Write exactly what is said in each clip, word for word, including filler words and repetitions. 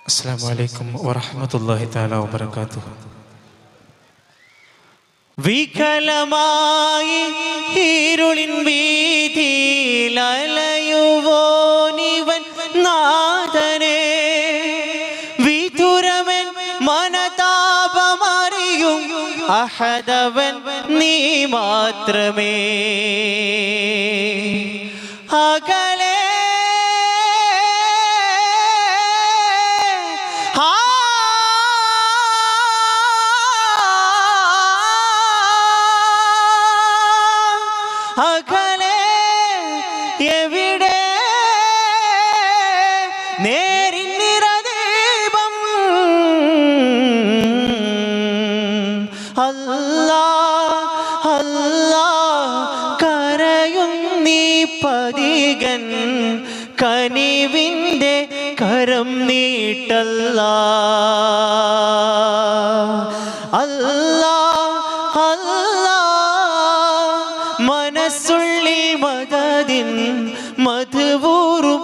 അസ്സലാമു അലൈക്കും വറഹ്മത്തുള്ളാഹി തആല വബറകാതുഹു. വികലമായി ഇരുളിൻ വീതിയിൽ അലയുവോനിവൻ നാഥനെ, വിതുരവൻ മനതാപമറിയും അഹദവൻ നീ മാത്രമേ. അകലെ അകലെ എവിടെ നേരിന്നിരദീപം, അല്ലാഹ് അല്ലാഹ് കരയും നീ പതികൻ, കനിവിൻ്റെ കരം നീട്ടല്ലാഹ്. അല്ലാഹ് അല്ലാഹ് മനസ്സുള്ളിൽ മദദിൻ മധുവൂറും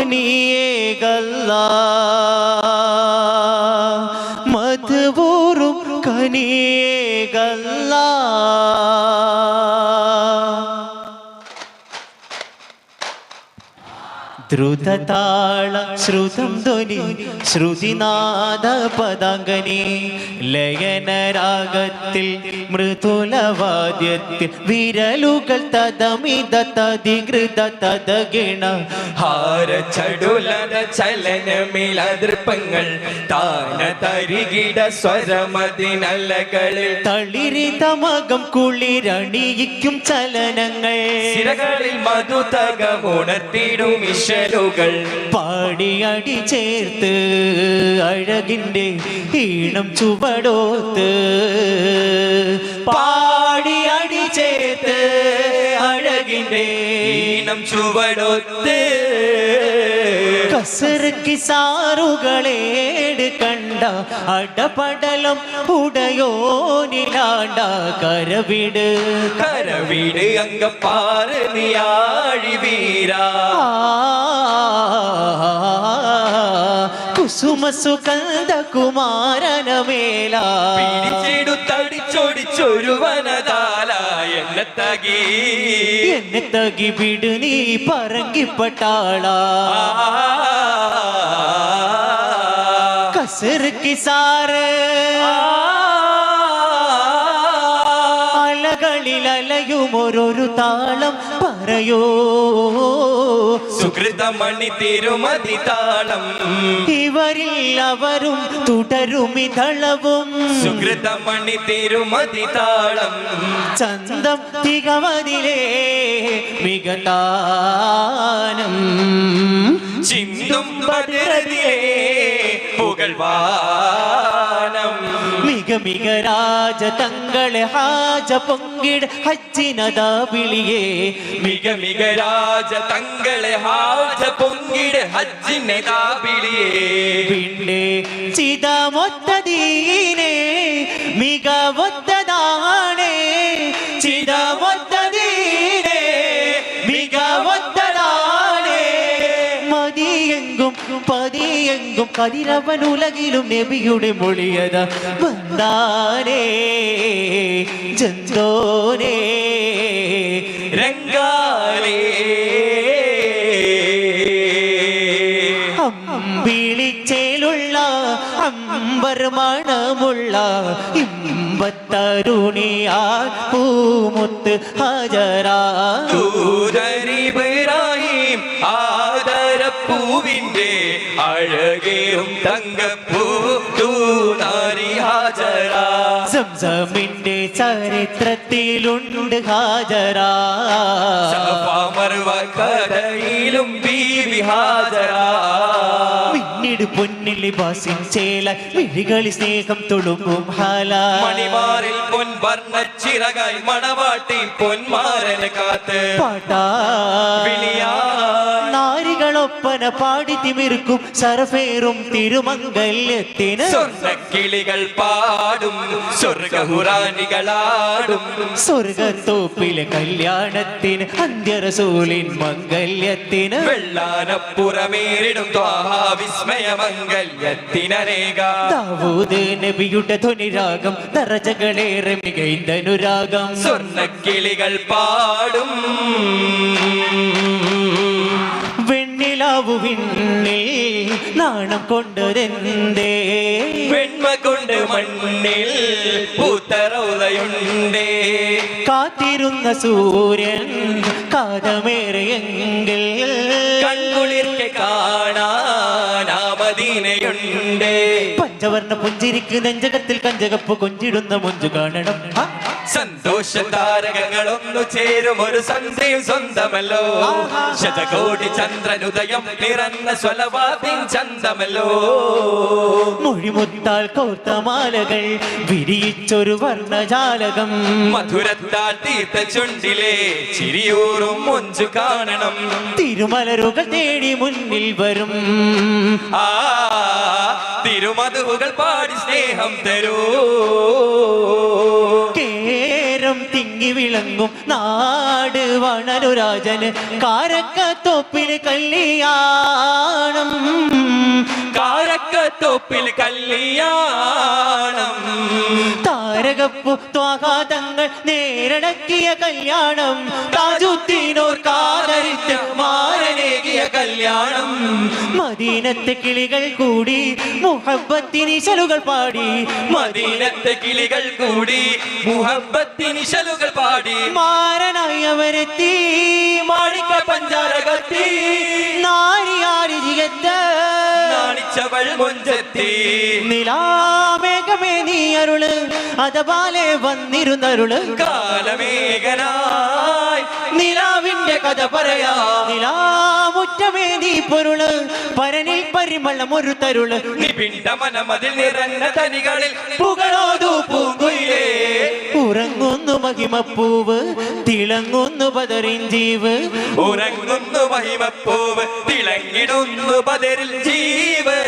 കനിയേകല്ലാഹ്, മധുവൂറും കനിയേകല്ലാഹ്. ദ്രുതതാള ശ്രുതം ധ്വനി ശ്രുതിനാദ പദാംഗനി, ലയനരാഗത്തിൽ മൃദുലവാദ്യത്തിൽ വിരലുകൾ തദമിത തദികൃത തദഗിണ, ഹാരചടുലത ചലനമിലദൃപ്പങ്ങൾ താന തരികിട സ്വരമതിനലകളിൽ തളിരിതമകം കുളിരണിയിക്കും ചലനങ്ങൾ, സിരകളിൽ മധുതകമുണർത്തിടും വിശലുകൾ, പാടിയടി ചേർത്ത് അഴകിൻ്റെ ഈണം ചുവടോത്ത്, പാടിയടി ചേർത്ത് അഴകിൻ്റെ ഈണം ചുവടൊത്ത്, കസർക്ക് സാറുകളേട് കണ്ട അടപടലം ഉടയോനിലാണ്ട, കരവിട് കരവീട് അങ്കപ്പാറ് നിയാഴി വീരാ, കുസുമ സുഗന്ധ കുമാരനമേല, പിടിച്ചെടുത്തടിച്ചൊടിച്ചൊരു വനതാല എന്നെ തകി എന്നെ തകി വിട് നീ പറങ്കിപ്പട്ടാളാ, കസർക്ക് സാറ് അലകളിൽ അലയും ഓരോരു താളം പറയോ, സുകൃതമണി തിരുമതി താളം, ഇവരിൽ അവരും തുടരുമിതളവും, സുകൃതമണി തിരുമതി താളം, ചന്തം തികവതിലേ മികതാനം, ചിന്തും ബദിരതിലേ പുകഴ്വാനം, മിക മിക രാജ തങ്ങളെ ഹാജ പൊങ്കിട ഹജ്ജിനതാ വിളിയേ, മിക മിക രാജ തങ്ങളെ ഹാജ പൊങ്കിട് ഹജ്ജിനെ താപിളിയേ, പിന്നെ ചിതമൊത്തതീനെ മികവൊത്തതാണേ, ചിതമൊത്തതീനെ മികവൊത്തതാണേ, മതിയെങ്കും പതിയെങ്കും കതിരവൻ ഉലകിലും നബിയുടെ മൊഴിയത വന്ദാനേ ജന്തോനേ രംഗാലേ അമ്പിളിച്ചേലുള്ള അമ്പർ മണമുള്ള ഇമ്പത്തരുണിയാ പൂമുത്ത് ഹാജരാ, ദൂതരിബ്രാഹിം ആദരപ്പൂവിൻ്റെ അഴകേറും തങ്കപ്പൂ ദൂതാരി ഹാജരാ, സംസമിന്റെ ചരിത്രത്തിലുണ്ട് ഹാജരാ, സഫാ മർവ കഥയിലും ബീവി ഹാജരാ, പിന്നീട് പൊന്നിൽ ബാസിൻ ചേല വിഴികളി സ്നേഹം തൊടുമ്പും ഹാല, മണിമാറിൽ പൊൻ വർണ്ണച്ചിറകായി മണവാട്ടി പൊന്മാരന് കാത്ത് പാട്ടാ വിളിയാ, നാരികളൊപ്പന പാടി തിമിർക്കും സരഫേറും തിരുമംഗല്യത്തിന്, സ്വർണ്ണക്കിളികൾ പാടും സ്വർഗഹുറാനികളാടും, സ്വർഗത്തോപ്പിലെ കല്യാണത്തിന് അന്ത്യറസൂലിൻ മംഗല്യത്തിന്, വെള്ളാനപ്പുറമേറിടും ത്വാഹാ വിസ്മയ സമയമംഗല്യത്തിനരേക ദാവൂദ് നബിയുടെ ധ്വനിരാഗം ദറജകളേറെ മികൈന്ദനുരാഗം സ്വർണ്ണക്കിളികൾ പാടും വെണ്ണിലാവുവിണ്ണിൽ നാണം കൊണ്ടതെന്തേ വെണ്മ കൊണ്ട് മണ്ണിൽ പൂത്തറൗതയുണ്ടേ കാത്തിരുന്ന സൂര്യൻ കാതമേറെയെങ്കിൽ കൺകുളിർക്കെ കാണാനാമദീനയുണ്ടേ പഞ്ചവർണ്ണ പുഞ്ചിരിക്ക് നെഞ്ചകത്തിൽ കഞ്ചകപ്പ് കൊഞ്ചിടുന്ന മുഞ്ചു കാണണം സന്തോഷ താരകങ്ങളൊന്നു ചേരും ഒരു സന്ധ്യയും സ്വന്തമല്ലോ ശതകോടി ചന്ദ്രനുദയം നിറന്ന സ്വലവാദിൻ ചന്തമല്ലോ മൊഴിമുത്താൽ കോർത്ത മാലകൾ വിരിയിച്ചൊരു വർണ്ണജാലകം മധുരത്താൽ തീർത്ത ചുണ്ടിലെ ചിരിയൂറും മുഞ്ചു കാണണം തിരുമലരുകൾ തേടി മുന്നിൽ വരും ആ തിരുമധുകൾ പാടി സ്നേഹം തരൂ കേരം തിങ്ങി വിളങ്ങും നാട് വണനുരാജന് കാരക്കത്തോപ്പിൽ കല്യാണം കാരക്കത്തോപ്പിൽ കല്യാണം താരകപ്പു ത്വാഘാതങ്ങൾ നേരടക്കിയ കല്യാണം താജുദ്ദീനോർ കാതരിച്ച മാരനേകിയ കല്യാണം മദീനത്തെ കിളികൾ കൂടി മുഹബ്ബത്തിനിശലുകൾ പാടി മദീനത്തെ കിളികൾ കൂടി മുഹബ്ബത്തിനിശലുകൾ പാടി മാരനായവരെത്തി മാണിക്ക പഞ്ചാര കത്തി നാരിയാരി ജിഗത്ത് നാണിച്ചവൾ മുഞ്ചെത്തി നിലാമേഘമേ നീ അരുള് അതപാലെ വന്നിരുന്നരുള് കാലമേഘനായി നിലാവിന്റെ കഥ പറയാ നിലാമുറ്റമേ നീ പൊരുള് പരനിൽ പരിമളം ഒരു തരുള് നിപിണ്ട മനമതിൽ നിറഞ്ഞ തനികളിൽ പുകളോതു പൂങ്കുയിലേ ഉറങ്ങുന്നു മഹിമപ്പൂവ് തിളങ്ങുന്നു ബദറിഞ്ചീവ് ഉറങ്ങുന്നു മഹിമപ്പൂവ് തിളങ്ങിടുന്നു ബദറിൽ ജീവ്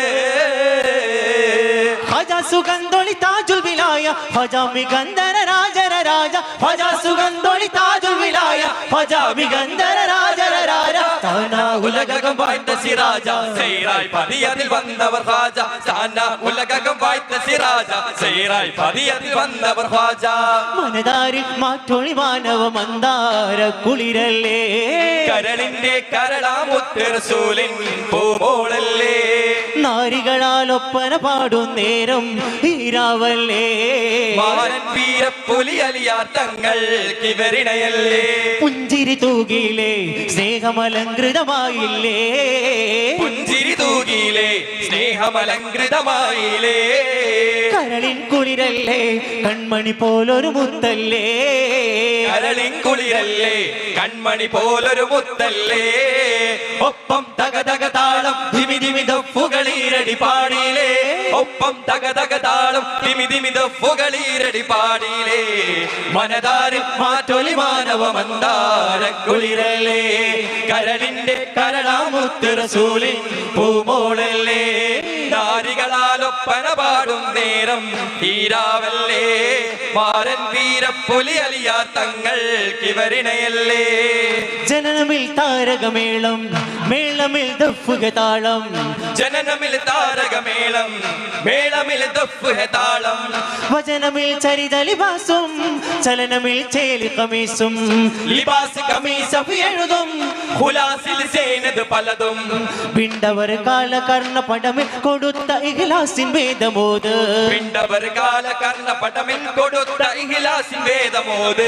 ഹജ സുഗന്ധൊളി താജുൽ വിലായ ഹജ മിഗന്ധര രാജര രാജ ഹജ സുഗന്ധൊളി താജുൽ വിലായ ഹജ മിഗന്ധര രാജര രാജ താനാ ഉലകം വായ്ത്ത സിറാജ സൈറായി പതിയതിൽ വന്നവർ ഹാജ താനാ ഉലകം വായ്ത്ത സിറാജ സൈറായി പതിയതിൽ വന്നവർ ഹാജ മനതാരിൽ മാറ്റൊളി മാനവ മന്ദാര കുളിരല്ലേ കരളിന്റെ കരളാമുത്ത് റസൂലിൻ പൂമോളല്ലേ നാരികളാൽ ഒപ്പന പാടും നേരം ഈരാവല്ലേ മാരൻ വീരപ്പുലി അലിയാർ തങ്ങൾ കിവരിണയല്ലേ പുഞ്ചിരി തൂകിയില്ലേ സ്നേഹമലങ്കൃതമായില്ലേ പുഞ്ചിരി തൂകിയില്ലേ സ്നേഹമലങ്കൃതമായില്ലേ കരളിൻ കുളിരല്ലേ കൺമണി പോലൊരു മുത്തല്ലേ കരളിൻ കുളിരല്ലേ കൺമണി പോലൊരു മുത്തല്ലേ ഒപ്പം തക തക താളം ധിമി ധിമി ദഫുകളീരടി പാടിയിലേ ഒപ്പം തക തക താളം ധിമി ധിമി ദഫുകളീരടി പാടിയിലേ മനതാരിൽ മാറ്റൊലി മാനവ മന്ദാര കുളിരല്ലേ കരളിന്റെ കരളാമുത്ത് റസൂലിൻ പൂമോളല്ലേ നാരികളാലൊപ്പന പാടും നേരം തീരാവല്ലേ മാരൻ വീരപ്പൊലി അലിയാർ തങ്ങൾ കിവരിണയല്ലേ ജനനമിൽ താരകമേളം മേളമിൽ ദഫുക താളം ജനനമിൽ താരകമേളം മേളമിൽ ദഫ്ഫ് താളം വചനമിൽ ചരിത ലിബാസും ചലനമിൽ ചേലി കമീസും ലിബാസ് കമീസ് എഴുതും ഖുലാസിൽ സേനത് പലതും പിണ്ടവർ കാലകർണ പടമിൽ കൊടുത്ത ഇഖ്ലാസിൻ വേദമോത് പിണ്ടവർ കാലകർണ പടമിൽ കൊടുത്ത ഇഖ്ലാസിൻ വേദമോത്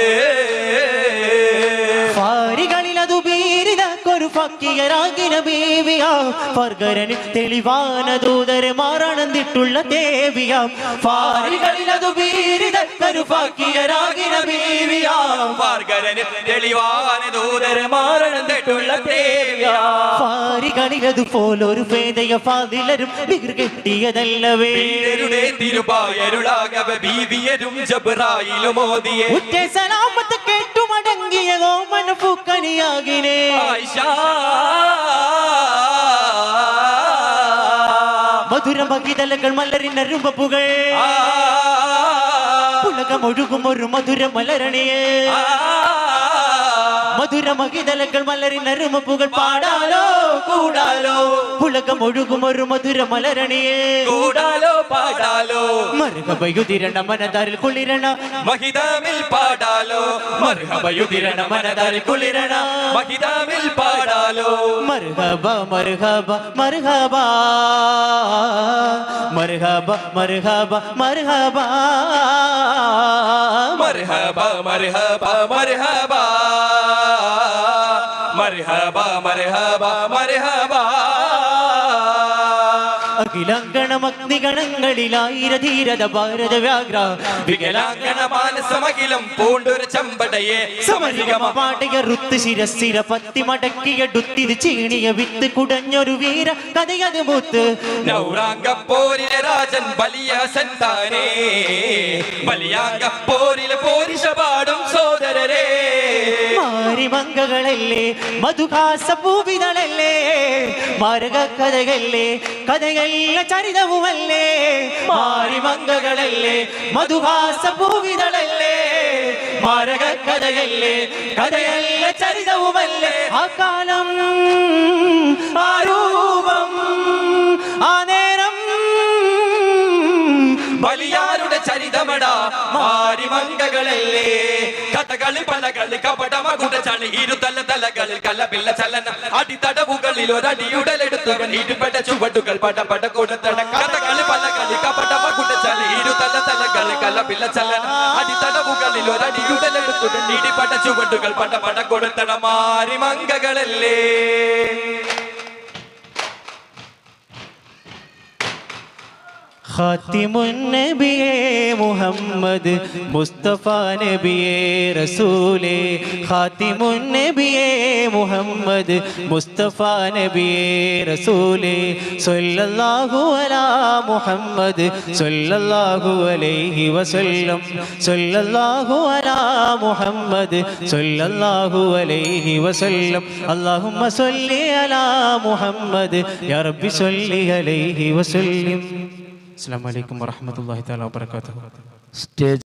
ഫാരികളിൽ അതു ബീരിതക്കൊരു ഫക്കിയരാകിന ബീവിയാം ഫർഗരന് തെളിവാന ദൂതരെ മാറണന്നിട്ടുള്ള ദേവിയാം ഫാരികളിൽ അതു ബീരിതക്കൊരു ഫക്കിയരാകിന ബീവിയാം ഫർഗരന് തെളിവാന ദൂതരെ മാറണന്നിട്ടുള്ള ദേവിയാം ഫാരികളിൽ അതുപോലൊരു ഫേദയ ഫാദിലരും ബിഗർ കെട്ടിയതല്ലവേ വീരരുടെ തിരുപായരുളാകവ ബീവിയരും ജബ്രായിലും ഓതിയെ ഉറ്റ സലാമത്ത് കേട്ടു മടങ്ങിയ ഓമന ഫുക്കനിയാകിനെ ആയിഷ മധുര ഭഗിതലകൾ മലരിനരുമ്പുകൾ ഉലകമൊഴുകും ഒരു മധുര മലരണിയെ മധുരമഹിതലകൾ മലരിനരുമപ്പുകൾ പാടാലോ കൂടാലോ പുളകം ഒഴുകും ഒരു മധുര മലരണിയേ കൂടാലോ പാടാലോ മർഹബയുതിരണ മനതാരിൽ കുളിരണ മഹിതാമിൽ പാടാലോ മർഹബയുതിരണ മനതാരിൽ കുളിരണ മഹിതാമിൽ പാടാലോ മർഹബ മർഹബ മർഹബ മർഹബ മർഹബ മർഹബ മർഹബ മർഹബ മർഹബ മർഹബ മർഹബ മർഹബ അഖിലാങ്കണമഗ്നിഗണങ്ങളിലായിരധീരത ഭാരത വ്യാഗ്ര വികലാംഗണ മാനസമഖിലം പൂണ്ടൊരു ചമ്പടയെ സമരിഗമ പാടിയ ഋത്ത് ശിരസ്ഥിര പത്തി മടക്കിയെടുത്തിത് ചീണിയ വിത്ത് കുടഞ്ഞൊരു വീര കഥയത് മുത്ത് നൗറാംഗപ്പോരിലെ രാജൻ ബലിയ സന്താനേ ബലിയാംഗപ്പോരിലെ പോരിശ പാടും സോദരരേ മാരിമംഗകളല്ലേ മധുഹാസ പൂവിതളല്ലേ മാരക കഥകളല്ലേ കഥയല്ല ചരിതവുമല്ലേ മാരിമംഗകളല്ലേ മധുഹാസ പൂവിതളല്ലേ മാരക കഥയല്ലേ കഥയല്ല ചരിതവുമല്ലേ ആ കാലം ആ രൂപം ആ നേരം ബലിയാരുടെ ചരിതമടാ മാരിമംഗകളല്ലേ കഥകളി പലകളി കപടമകുട ചളി ഇരുതല തലകളിൽ കലപില്ല ചലന അടിത്തടവുകളിൽ ഒരടിയുടലെടുത്തുകൾ ഇരുപെട്ട ചുവടുകൾ പട പട കൊടുത്തട കഥകളി പലകളി കപടമകുട ചളി ഇരുതല തലകളിൽ കലപില്ല ചലന അടിത്തടവുകളിൽ ഒരടിയുടലെടുത്തുകൾ ഇടിപെട്ട ചുവടുകൾ പട പട കൊടുത്തട മാരിമംഗകളല്ലേ ഖാതിമുൻ നബിയേ മുഹമ്മദ് മുസ്തഫ നബിയേ റസൂലേ ഖാതിമുൻ നബിയേ മുഹമ്മദ് മുസ്തഫ നബിയേ റസൂലേ സല്ലല്ലാഹു അലാ മുഹമ്മദ് സല്ലല്ലാഹു അലൈഹി വസല്ലം സല്ലല്ലാഹു അലാ മുഹമ്മദ് സല്ലല്ലാഹു അലൈഹി വസല്ലം അല്ലാഹുമ്മ സല്ലി അലാ മുഹമ്മദ് യാ റബ്ബി സല്ലി അലൈഹി വസല്ലം. അസ്സലാമു അലൈക്കും വറഹ്മത്തുള്ളാഹി തആല വബറകാതുഹു. സ്റ്റേജ്